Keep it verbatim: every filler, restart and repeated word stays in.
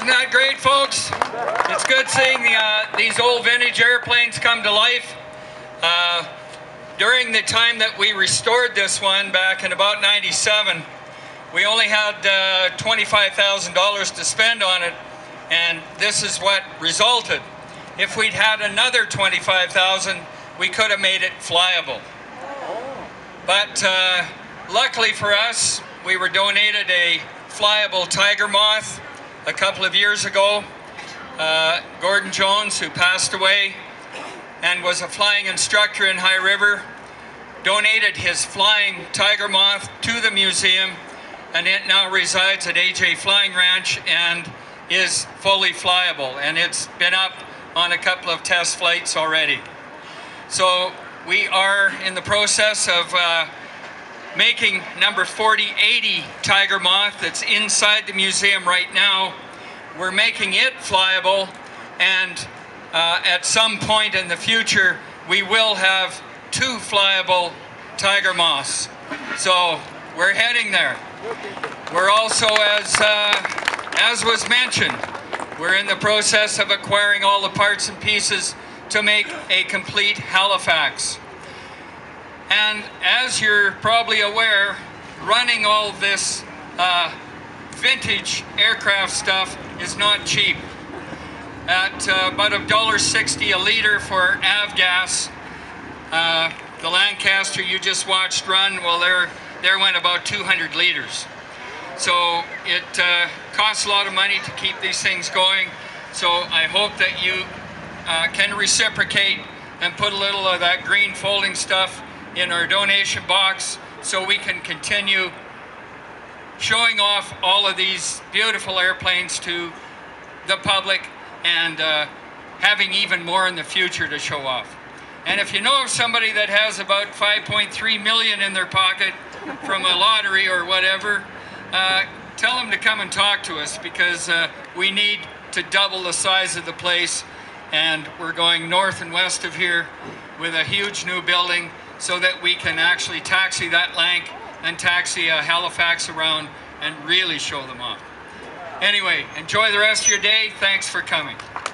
Isn't that great, folks? It's good seeing the, uh, these old vintage airplanes come to life. Uh, during the time that we restored this one back in about ninety-seven, we only had uh, twenty-five thousand dollars to spend on it, and this is what resulted. If we'd had another twenty-five thousand dollars, we could have made it flyable. But uh, luckily for us, we were donated a flyable tiger moth a couple of years ago. Uh, Gordon Jones, who passed away and was a flying instructor in High River, donated his flying tiger moth to the museum, and it now resides at A J Flying Ranch and is fully flyable, and it's been up on a couple of test flights already. So we are in the process of uh, making number forty eighty tiger moth that's inside the museum right now. We're making it flyable, and uh, at some point in the future we will have two flyable tiger moths. So we're heading there. We're also, as uh, as was mentioned, we're in the process of acquiring all the parts and pieces to make a complete Halifax. And as you're probably aware, running all this uh, vintage aircraft stuff is not cheap. At uh, about a dollar sixty a litre for avgas, uh, the Lancaster you just watched run, well, there, there went about two hundred litres. So it uh, costs a lot of money to keep these things going. So I hope that you uh, can reciprocate and put a little of that green folding stuff in our donation box so we can continue showing off all of these beautiful airplanes to the public, and uh, having even more in the future to show off. And if you know of somebody that has about five point three million in their pocket from a lottery or whatever, uh, tell them to come and talk to us, because uh, we need to double the size of the place, and we're going north and west of here with a huge new building, so that we can actually taxi that Lanc and taxi uh, Halifax around and really show them off. Anyway, enjoy the rest of your day. Thanks for coming.